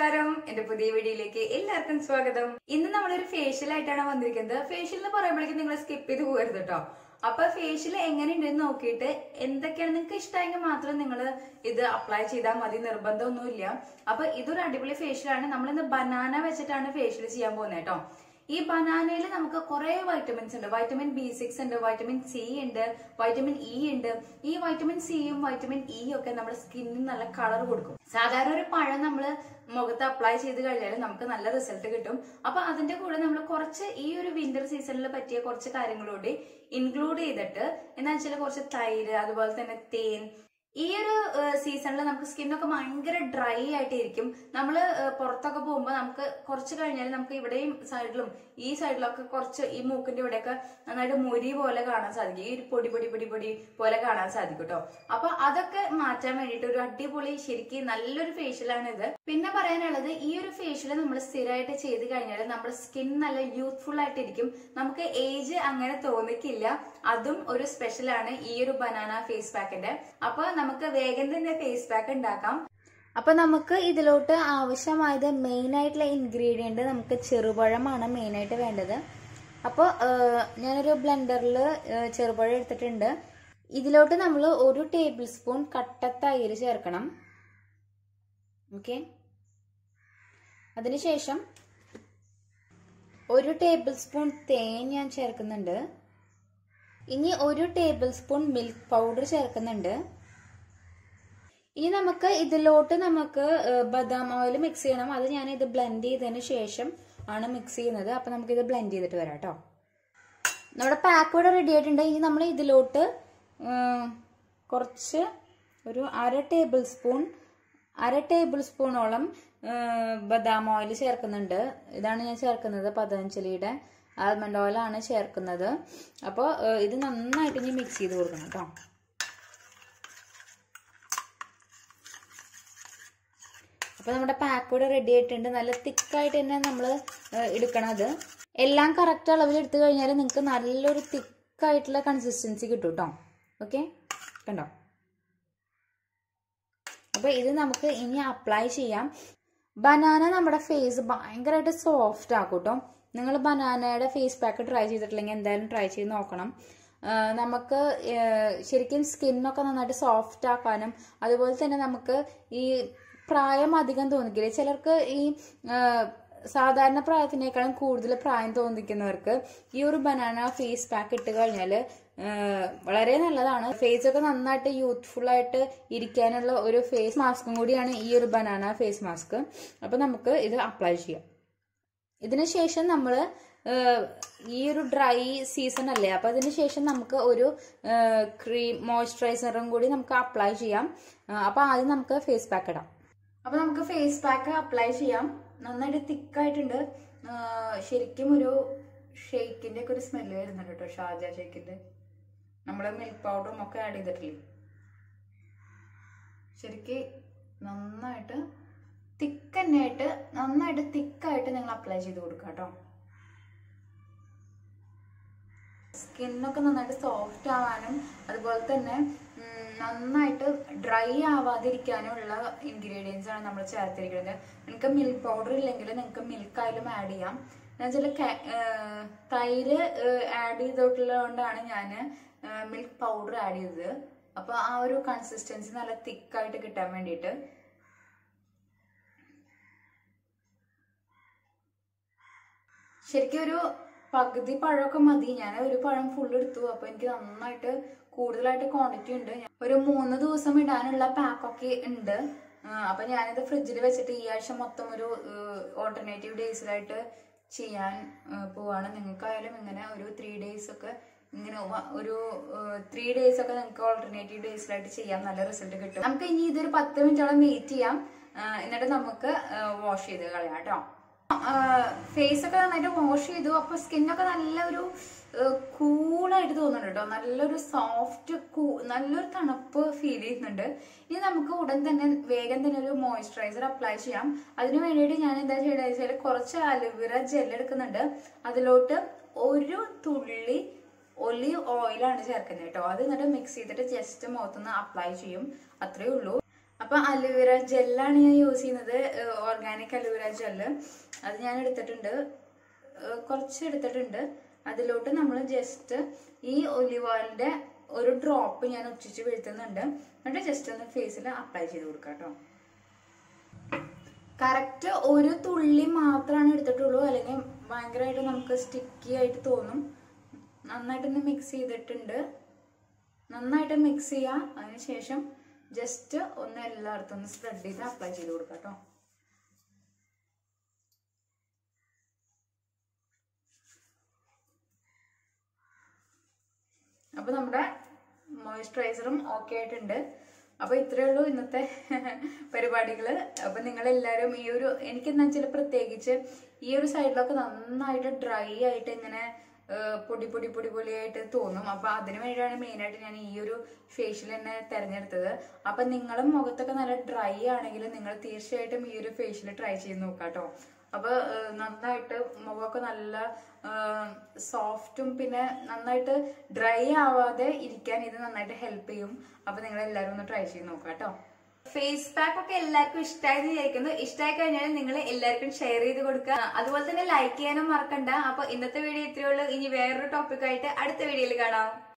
നമസ്കാരം എന്റെ പുതിയ വീഡിയോയിലേക്ക് എല്ലാവർക്കും സ്വാഗതം. ഇന്ന് നമ്മളൊരു ഫേഷ്യൽ ആയിട്ടാണ് വന്നിരിക്കുന്നത്. ഫേഷ്യൽ എന്ന് പറയുമ്പോഴേക്കും നിങ്ങൾ സ്കിപ്പ് ചെയ്ത് പോകരുത് കേട്ടോ. അപ്പൊ ഫേഷ്യൽ എങ്ങനെയുണ്ടെന്ന് നോക്കിയിട്ട് എന്തൊക്കെയാണ് നിങ്ങൾക്ക് ഇഷ്ടമായെങ്കിൽ മാത്രം നിങ്ങൾ ഇത് അപ്ലൈ ചെയ്താൽ മതി, നിർബന്ധമൊന്നുമില്ല. അപ്പൊ ഇതൊരു അടിപൊളി ഫേഷ്യലാണ്. നമ്മളിന്ന് ബനാന വെച്ചിട്ടാണ് ഫേഷ്യൽ ചെയ്യാൻ പോകുന്നത് കേട്ടോ. ഈ ബനാനയിൽ നമുക്ക് കുറെ വൈറ്റമിൻസ് ഉണ്ട്. വൈറ്റമിൻ B6 ഉണ്ട്, വൈറ്റമിൻ C ഉണ്ട്, വൈറ്റമിൻ E ഉണ്ട്. ഈ വൈറ്റമിൻ സിയും വൈറ്റമിൻ ഇയും ഒക്കെ നമ്മുടെ സ്കിന്നിന് നല്ല കളർ കൊടുക്കും. സാധാരണ ഒരു പഴം നമ്മൾ മുഖത്ത് അപ്ലൈ ചെയ്ത് കഴിഞ്ഞാൽ നമുക്ക് നല്ല റിസൾട്ട് കിട്ടും. അപ്പൊ അതിന്റെ കൂടെ നമ്മൾ കുറച്ച് ഈ ഒരു വിന്റർ സീസണിൽ പറ്റിയ കുറച്ച് കാര്യങ്ങളോട് ഇൻക്ലൂഡ് ചെയ്തിട്ട് എന്താ വെച്ചാൽ കുറച്ച് തൈര്, അതുപോലെ തന്നെ തേൻ. ഈ ഒരു സീസണിൽ നമുക്ക് സ്കിന്നൊക്കെ ഭയങ്കര ഡ്രൈ ആയിട്ടിരിക്കും. നമ്മൾ പുറത്തൊക്കെ പോകുമ്പോൾ നമുക്ക് കുറച്ച് കഴിഞ്ഞാൽ നമുക്ക് ഇവിടെയും സൈഡിലും ഈ സൈഡിലൊക്കെ കുറച്ച് ഈ മൂക്കിന്റെ ഇവിടെയൊക്കെ നന്നായിട്ട് മുരി പോലെ കാണാൻ സാധിക്കും. ഈ പൊടി പൊടി പൊടി പൊടി പോലെ കാണാൻ സാധിക്കും കേട്ടോ. അപ്പൊ അതൊക്കെ മാറ്റാൻ വേണ്ടിയിട്ട് ഒരു അടിപൊളി ശരിക്കും നല്ലൊരു ഫേഷ്യലാണ് ഇത്. പിന്നെ പറയാനുള്ളത്, ഈ ഒരു ഫേഷ്യൽ നമ്മൾ സ്ഥിരമായിട്ട് ചെയ്ത് കഴിഞ്ഞാൽ നമ്മുടെ സ്കിൻ നല്ല യൂത്ത്ഫുൾ ആയിട്ടിരിക്കും. നമുക്ക് ഏജ് അങ്ങനെ തോന്നിക്കില്ല. അതും ഒരു സ്പെഷ്യലാണ് ഈ ഒരു ബനാന ഫേസ് പാക്കിന്റെ. അപ്പൊ നമുക്ക് വേഗം തന്നെ ഫേസ് പാക്ക് ഉണ്ടാക്കാം. അപ്പൊ നമുക്ക് ഇതിലോട്ട് ആവശ്യമായത് മെയിൻ ആയിട്ടുള്ള ഇൻഗ്രീഡിയന്റ് നമുക്ക് ചെറുപഴമാണ് മെയിൻ ആയിട്ട് വേണ്ടത്. അപ്പോൾ ഞാനൊരു ബ്ലെൻഡറിൽ ചെറുപഴം എടുത്തിട്ടുണ്ട്. ഇതിലോട്ട് നമ്മൾ 1 ടേബിൾ സ്പൂൺ കട്ട തൈര് ചേർക്കണം. ഓക്കെ, അതിനുശേഷം 1 ടേബിൾ സ്പൂൺ തേൻ ഞാൻ ചേർക്കുന്നുണ്ട്. ഇനി 1 ടേബിൾ സ്പൂൺ മിൽക്ക് പൗഡർ ചേർക്കുന്നുണ്ട്. ഇനി നമുക്ക് ഇതിലോട്ട് ബദാം ഓയിൽ മിക്സ് ചെയ്യണം. അത് ഞാൻ ഇത് ബ്ലെൻഡ് ചെയ്തതിന് ശേഷം ആണ് മിക്സ് ചെയ്യുന്നത്. അപ്പൊ നമുക്ക് ഇത് ബ്ലെൻഡ് ചെയ്തിട്ട് വരാം കേട്ടോ. നമ്മുടെ പാക്ക് ഇവിടെ റെഡി ആയിട്ടുണ്ട്. ഇനി നമ്മൾ ഇതിലോട്ട് കുറച്ച് ഒരു അര ടേബിൾ സ്പൂണോളം ബദാം ഓയിൽ ചേർക്കുന്നുണ്ട്. ഇതാണ് ഞാൻ ചേർക്കുന്നത്, പതഞ്ജലിയുടെ ആൽമണ്ട് ഓയിലാണ് ചേർക്കുന്നത്. അപ്പോൾ ഇത് നന്നായിട്ട് ഇനി മിക്സ് ചെയ്ത് കൊടുക്കണം കേട്ടോ. അപ്പൊ നമ്മുടെ പാക്ക് കൂടെ റെഡി ആയിട്ടുണ്ട്. നല്ല തിക്കായിട്ട് തന്നെ നമ്മൾ എടുക്കണത്. എല്ലാം കറക്റ്റ് അളവിൽ എടുത്തു കഴിഞ്ഞാൽ നിങ്ങൾക്ക് നല്ലൊരു തിക്കായിട്ടുള്ള കൺസിസ്റ്റൻസി കിട്ടും കേട്ടോ. ഓക്കെ, കണ്ടോ? അപ്പൊ ഇത് നമുക്ക് ഇനി അപ്ലൈ ചെയ്യാം. ബനാന നമ്മുടെ ഫേസ് ഭയങ്കരമായിട്ട് സോഫ്റ്റ് ആക്കും കേട്ടോ. നിങ്ങൾ ബനാനയുടെ ഫേസ് പാക്ക് ട്രൈ ചെയ്തിട്ടില്ലെങ്കിൽ എന്തായാലും ട്രൈ ചെയ്ത് നോക്കണം. നമുക്ക് ശരിക്കും സ്കിന്നൊക്കെ നന്നായിട്ട് സോഫ്റ്റ് ആക്കാനും അതുപോലെ തന്നെ നമുക്ക് ഈ പ്രായം അധികം തോന്നിക്കില്ല. ചിലർക്ക് ഈ സാധാരണ പ്രായത്തിനേക്കാളും കൂടുതൽ പ്രായം തോന്നിക്കുന്നവർക്ക് ഈ ഒരു ബനാന ഫേസ് പാക്ക് ഇട്ട് കഴിഞ്ഞാൽ വളരെ നല്ലതാണ്. ഫേസ് ഒക്കെ നന്നായിട്ട് യൂത്ത്ഫുൾ ആയിട്ട് ഇരിക്കാനുള്ള ഒരു ഫേസ് മാസ്കും കൂടിയാണ് ഈ ഒരു ബനാന ഫേസ് മാസ്ക്. അപ്പൊ നമുക്ക് ഇത് അപ്ലൈ ചെയ്യാം. ഇതിനുശേഷം നമ്മൾ ഈ ഒരു ഡ്രൈ സീസൺ അല്ലേ, അപ്പൊ അതിനുശേഷം നമുക്ക് ഒരു ക്രീം മോയ്സ്ചറൈസറും കൂടി നമുക്ക് അപ്ലൈ ചെയ്യാം. അപ്പൊ ആദ്യം നമുക്ക് ഫേസ് പാക്ക് ഇടാം. അപ്പൊ നമുക്ക് ഫേസ് പാക്ക് അപ്ലൈ ചെയ്യാം. നന്നായിട്ട് തിക്കായിട്ടുണ്ട്. ശരിക്കും ഒരു ഷേക്കിന്റെ ഒക്കെ ഒരു സ്മെല്ല് വരുന്നുണ്ട് കേട്ടോ. ഷാർജ ഷേക്കിന്റെ നമ്മള് മിൽക്ക് പൗഡറും ഒക്കെ ആഡ് ചെയ്തിട്ടില്ലേ. ശരിക്ക് നന്നായിട്ട് തിക്കായിട്ട് നിങ്ങൾ അപ്ലൈ ചെയ്ത് കൊടുക്കുക കേട്ടോ. സ്കിന്നൊക്കെ നന്നായിട്ട് സോഫ്റ്റ് ആവാനും അതുപോലെ തന്നെ നന്നായിട്ട് ഡ്രൈ ആവാതിരിക്കാനുള്ള ഇൻഗ്രീഡിയൻസ് ആണ് നമ്മൾ ചേർത്തിരിക്കുന്നത്. നിങ്ങൾക്ക് മിൽക്ക് പൗഡർ ഇല്ലെങ്കിൽ നിങ്ങൾക്ക് മിൽക്ക് ആയാലും ആഡ് ചെയ്യാം. എന്നുവെച്ചാൽ തൈര് ആഡ് ചെയ്തിട്ടുള്ളതുകൊണ്ടാണ് ഞാൻ മിൽക്ക് പൗഡർ ആഡ് ചെയ്തത്. അപ്പൊ ആ ഒരു കൺസിസ്റ്റൻസി നല്ല തിക്കായിട്ട് കിട്ടാൻ വേണ്ടിയിട്ട്. ശരിക്കും ഒരു പകുതി പഴമൊക്കെ മതി. ഞാൻ ഒരു പഴം ഫുൾ എടുത്തു. അപ്പൊ എനിക്ക് നന്നായിട്ട് കൂടുതലായിട്ട് ക്വാണ്ടിറ്റി ഉണ്ട്. ഒരു 3 ദിവസം ഇടാനുള്ള പാക്കൊക്കെ ഉണ്ട്. അപ്പൊ ഞാനിത് ഫ്രിഡ്ജിൽ വെച്ചിട്ട് ഈ ആഴ്ച മൊത്തം ഒരു ഓൾട്ടർനേറ്റീവ് ഡേയ്സിലായിട്ട് ചെയ്യാൻ പോവാണ്. നിങ്ങൾക്കായാലും ഇങ്ങനെ ഒരു 3 ഡേയ്സ് ഒക്കെ ഇങ്ങനെ ഒരു 3 ഡേയ്സ് ഒക്കെ നിങ്ങൾക്ക് ഓൾട്ടർനേറ്റീവ് ഡേയ്സിലായിട്ട് ചെയ്യാൻ നല്ല റിസൾട്ട് കിട്ടും. നമുക്ക് ഇനി ഇതൊരു 10 മിനിറ്റോളം വെയിറ്റ് ചെയ്യാം. എന്നിട്ട് നമുക്ക് വാഷ് ചെയ്ത് കളയാം കേട്ടോ. ഫേസ് ഒക്കെ നന്നായിട്ട് വാഷ് ചെയ്തു. അപ്പൊ സ്കിന്നൊക്കെ നല്ലൊരു കൂളായിട്ട് തോന്നുന്നുണ്ട് കേട്ടോ. നല്ലൊരു സോഫ്റ്റ് നല്ലൊരു തണുപ്പ് ഫീൽ ചെയ്യുന്നുണ്ട്. ഇനി നമുക്ക് ഉടൻ തന്നെ വേഗം തന്നെ ഒരു മോയ്സ്ചറൈസർ അപ്ലൈ ചെയ്യാം. അതിന് വേണ്ടിയിട്ട് ഞാൻ എന്താ ചെയ്യണമെന്ന് വെച്ചാൽ കുറച്ച് അലോവേറ ജെൽ എടുക്കുന്നുണ്ട്. അതിലോട്ട് 1 തുള്ളി ഒലീവ് ഓയിലാണ് ചേർക്കുന്നത് കേട്ടോ. അത് എന്നിട്ട് മിക്സ് ചെയ്തിട്ട് ജസ്റ്റ് മുഖത്തുനിന്ന് അപ്ലൈ ചെയ്യും. അത്രേ ഉള്ളൂ. അപ്പൊ അലോവേര ജെല്ലാണ് ഞാൻ യൂസ് ചെയ്യുന്നത്, ഓർഗാനിക് അലോവേര ജെല്ല്. അത് ഞാൻ എടുത്തിട്ടുണ്ട്, കുറച്ച് എടുത്തിട്ടുണ്ട്. അതിലോട്ട് നമ്മൾ ജസ്റ്റ് ഈ ഒലിവ് ഓയിലിന്റെ ഒരു ഡ്രോപ്പ് ഞാൻ ഉച്ചിച്ച് വീഴ്ത്തുന്നുണ്ട്. എന്നിട്ട് ജസ്റ്റ് ഒന്ന് ഫേസിൽ അപ്ലൈ ചെയ്ത് കൊടുക്കാം കേട്ടോ. കറക്റ്റ് ഒരു തുള്ളി മാത്രമാണ് എടുത്തിട്ടുള്ളൂ, അല്ലെങ്കിൽ ഭയങ്കരമായിട്ട് നമുക്ക് സ്റ്റിക്കി ആയിട്ട് തോന്നും. നന്നായിട്ടൊന്ന് മിക്സ് ചെയ്തിട്ടുണ്ട്. നന്നായിട്ട് മിക്സ് ചെയ്യാം. അതിനുശേഷം ജസ്റ്റ് ഒന്ന് എല്ലായിടത്തും ഒന്ന് സ്പ്രെഡ് ചെയ്ത് അപ്ലൈ ചെയ്ത് കൊടുക്കാം കേട്ടോ. അപ്പൊ നമ്മുടെ മോയ്സ്ചറൈസറും ഓക്കെ ആയിട്ടുണ്ട്. അപ്പൊ ഇത്രയേ ഉള്ളൂ ഇന്നത്തെ പരിപാടികള്. അപ്പൊ നിങ്ങൾ എല്ലാവരും ഈ ഒരു, എനിക്കെന്താ വെച്ചാൽ പ്രത്യേകിച്ച് ഈ ഒരു സൈഡിലൊക്കെ നന്നായിട്ട് ഡ്രൈ ആയിട്ട് ഇങ്ങനെ പൊടി പൊടി പൊടി പൊടിയായിട്ട് തോന്നും. അപ്പൊ അതിനു വേണ്ടിയാണ് മെയിനായിട്ട് ഞാൻ ഈ ഒരു ഫേഷ്യൽ തന്നെ തെരഞ്ഞെടുത്തത്. അപ്പൊ നിങ്ങളും മുഖത്തൊക്കെ നല്ല ഡ്രൈ ആണെങ്കിൽ നിങ്ങൾ തീർച്ചയായിട്ടും ഈ ഒരു ഫേഷ്യൽ ട്രൈ ചെയ്ത് നോക്കാം കേട്ടോ. അപ്പൊ നന്നായിട്ട് മുഖമൊക്കെ നല്ല സോഫ്റ്റും പിന്നെ നന്നായിട്ട് ഡ്രൈ ആവാതെ ഇരിക്കാൻ ഇത് നന്നായിട്ട് ഹെൽപ്പ് ചെയ്യും. അപ്പൊ നിങ്ങൾ എല്ലാവരും ഒന്ന് ട്രൈ ചെയ്ത് നോക്കാം കേട്ടോ. ഫേസ് പാക്ക് ഒക്കെ എല്ലാവർക്കും ഇഷ്ടമായെന്ന് വിചാരിക്കുന്നു. ഇഷ്ടമായി കഴിഞ്ഞാൽ നിങ്ങൾ എല്ലാവർക്കും ഷെയർ ചെയ്ത് കൊടുക്കുക. അതുപോലെ തന്നെ ലൈക്ക് ചെയ്യാനും മറക്കണ്ട. അപ്പൊ ഇന്നത്തെ വീഡിയോ ഇത്രയേ ഉള്ളൂ. ഇനി വേറൊരു ടോപ്പിക്കായിട്ട് അടുത്ത വീഡിയോയിൽ കാണാം.